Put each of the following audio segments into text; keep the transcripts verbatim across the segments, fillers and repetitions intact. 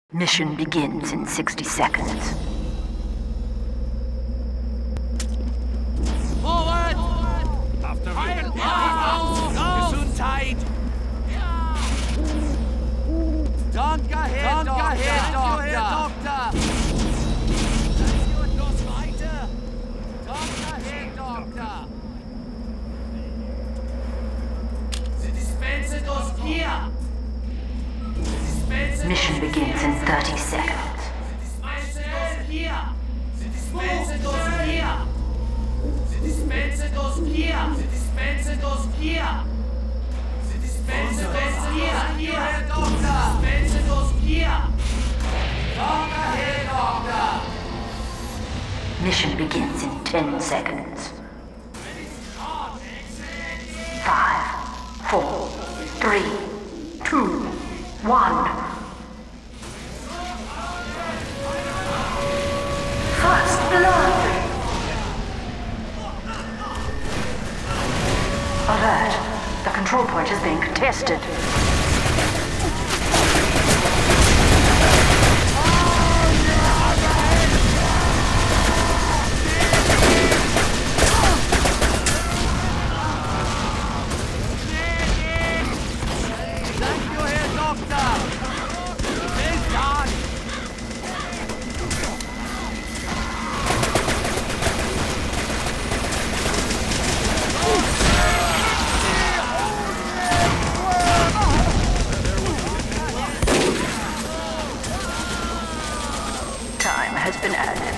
Mission begins in sixty seconds. Forward! After Fire! Gesundheit! Danke, Herr Doktor! Danke, Herr Doktor! Los weiter! Danke, Herr Doktor! Sie dispensen dos hier! Mission begins in thirty seconds. Sie dispensen dos hier! Sie dispensen dos hier! Sie dispensen dos hier! Sie dispensen dos hier! Hier, Herr Doktor! Sie dispensen dos hier! Danke, Herr Doktor! Mission begins in ten seconds. Five, four, three, two, one. First blood! Alert! The control point is being contested. Time has been added.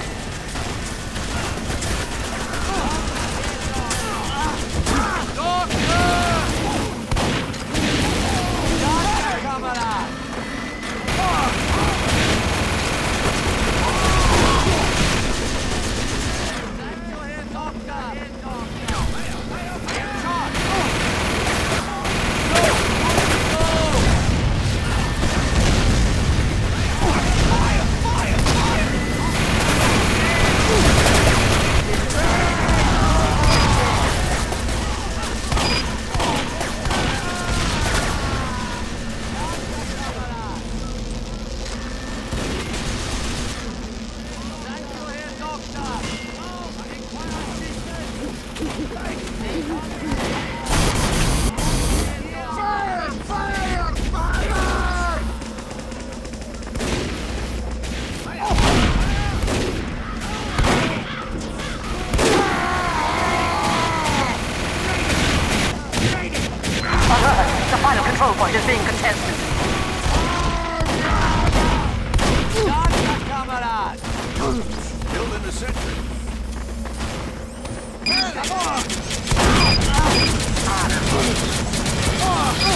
The final control point is being contested. Build in the sentry. Come on!